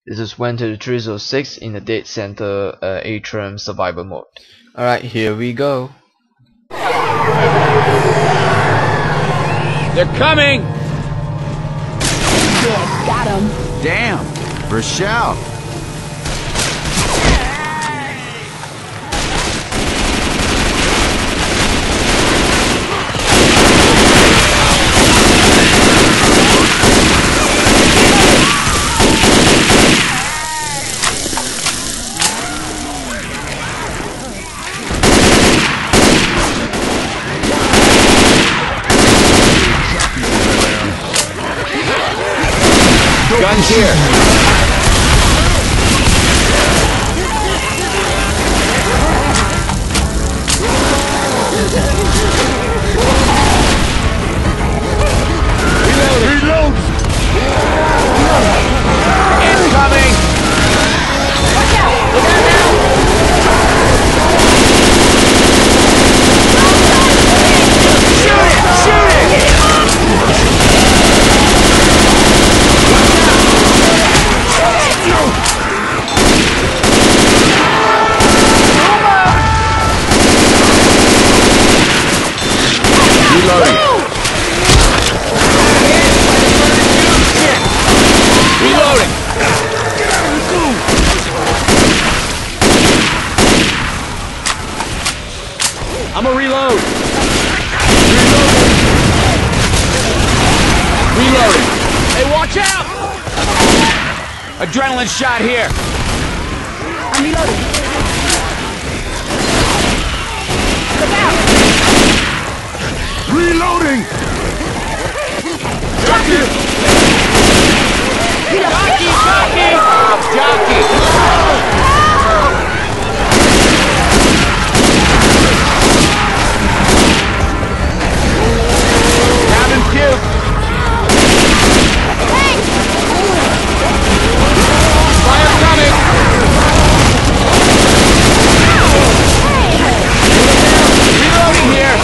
This is Wven2306 in the Dead Center Atrium survival mode. Alright, here we go. They're coming! Yeah, got him. Damn, first shout. Guns here. Reload! Incoming! Watch out! Look out now! Shoot it! Shoot it! Reloading. Reloading. I'm a reload. Reloading. Hey, watch out! Adrenaline shot here. I'm reloading. Look out! Reloading. Jockey. Jockey. Jockey. Cabin puke. Fire coming. Reloading here.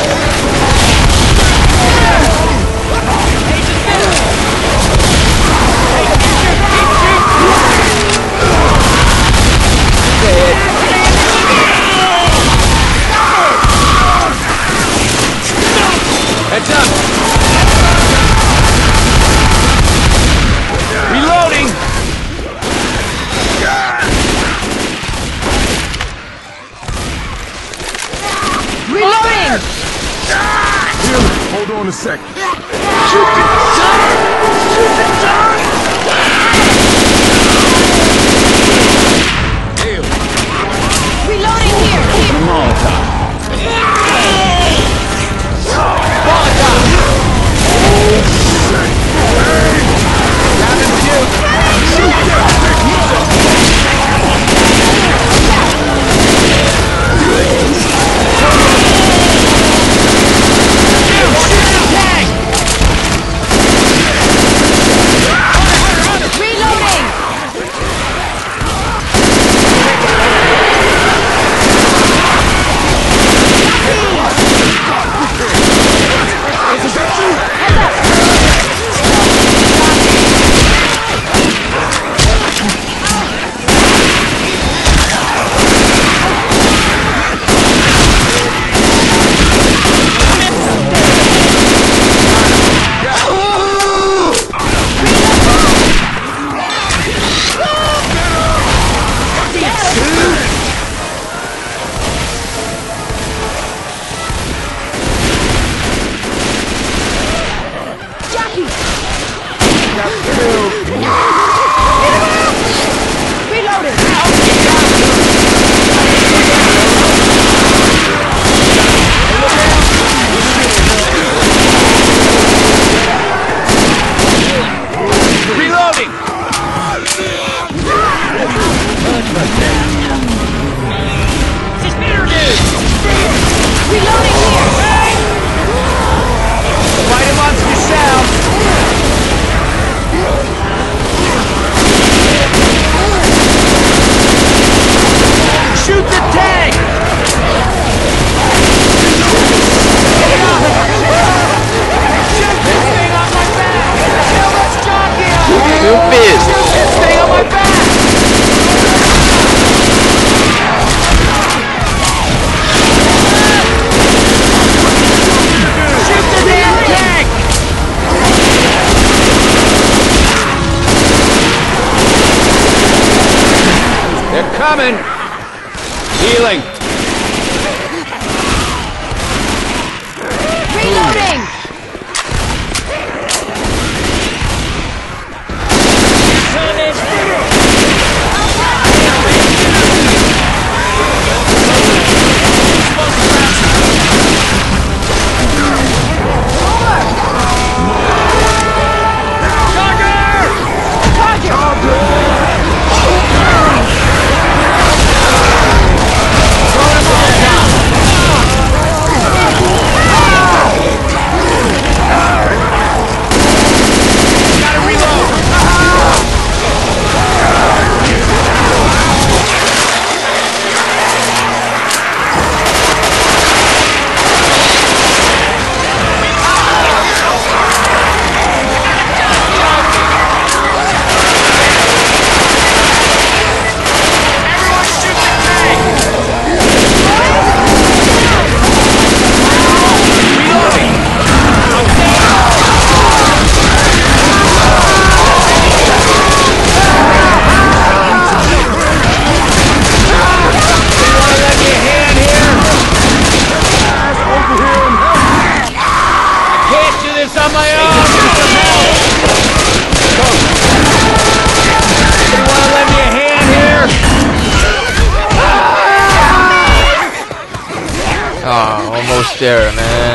Heads up! Reloading! Reloading! Hold on a sec. Shoot the dog! Shoot the dog! Reloading here! Open a Molotov. Coming. Healing. Reloading! On my own! You wanna lend me a hand here? Ah, almost there, man.